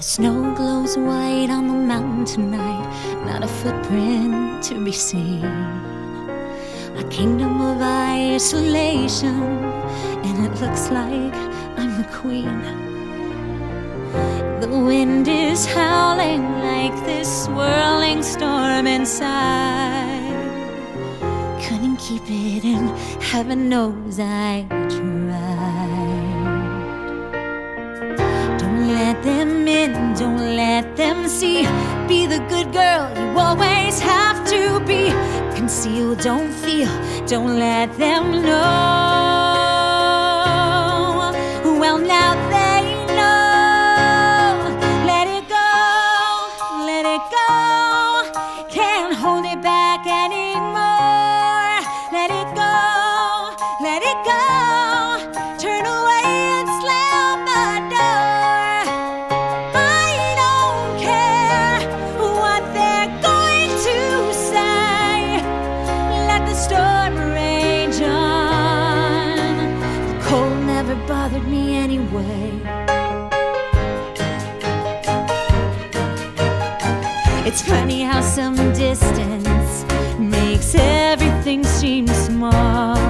The snow glows white on the mountain tonight, not a footprint to be seen. A kingdom of isolation, and it looks like I'm the queen. The wind is howling like this swirling storm inside. Couldn't keep it in, heaven knows I tried. Don't let them in, don't let them see. Be the good girl you always have to be. Conceal, don't feel, don't let them know. Well, now they know. Let it go, let it go. Can't hold it back anymore. Let it go, let it go. Turn away and slam the door. I don't care what they're going to say. Let the storm rage on. The cold never bothered me anyway. It's funny how some distance makes everything seem small.